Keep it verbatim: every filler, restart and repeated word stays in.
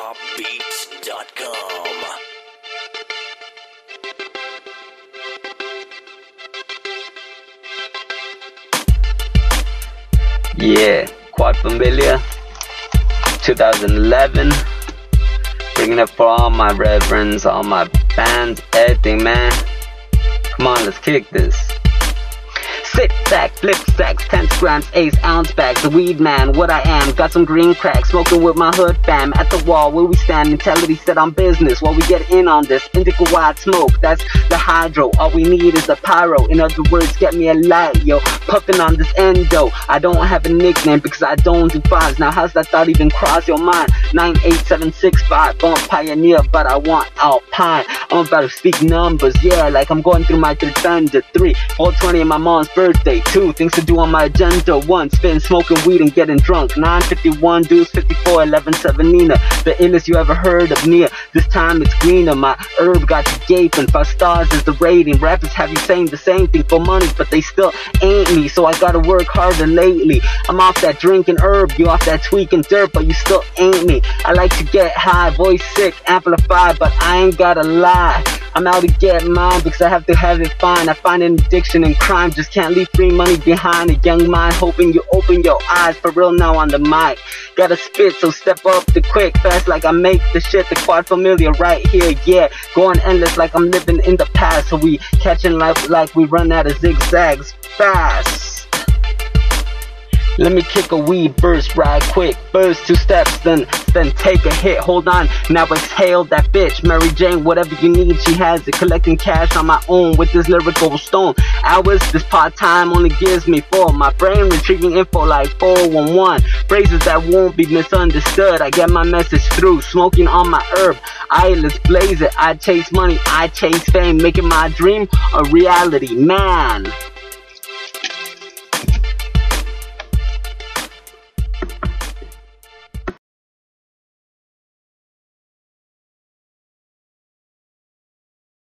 drop beats dot com. Yeah, Quad Familiar, two thousand eleven. Bringing it for all my reverends, all my bands, everything, man. Come on, let's kick this. Sit back, flip stacks, ten grams, ace ounce bags, the weed man, what I am. Got some green crack, smoking with my hood fam. At the wall where we stand, mentality set on business. While we get in on this, indica wide smoke, that's the hydro. All we need is the pyro. In other words, get me a light, yo. Puffing on this endo. I don't have a nickname because I don't do fives. Now how's that thought even cross your mind? nine eight seven six five, born pioneer, but I want alpine. I'm about to speak numbers, yeah, like I'm going through my third thunder. Three, four twenty in my mom's birthday. Two, things to do on my agenda. One, spitting, smoking weed and getting drunk. Nine, fifty-one, deuce, fifty-four, eleven, seven, Nina. The illest you ever heard of, near. This time it's greener, my herb got you gaping. Five stars is the rating. Rappers have you saying the same thing for money, but they still ain't me, so I gotta work harder lately. I'm off that drinking herb, you off that tweaking dirt, but you still ain't me. I like to get high, voice sick, amplified, but I ain't gotta lie. I'm out to get mine because I have to have it fine. I find an addiction in crime, just can't leave free money behind. A young mind hoping you open your eyes, for real now on the mic. Gotta spit, so step up the quick, fast like I make the shit. The Quad Familiar right here, yeah. Going endless like I'm living in the past. So we catching life like we run out of zigzags fast. Let me kick a weed burst right quick. First two steps, then then take a hit. Hold on, now exhale that bitch. Mary Jane, whatever you need, she has it. Collecting cash on my own with this lyrical stone. Hours, this part time only gives me four. My brain retrieving info like four one one. Phrases that won't be misunderstood. I get my message through, smoking on my herb. Eyelids blaze it. I chase money, I chase fame, making my dream a reality, man.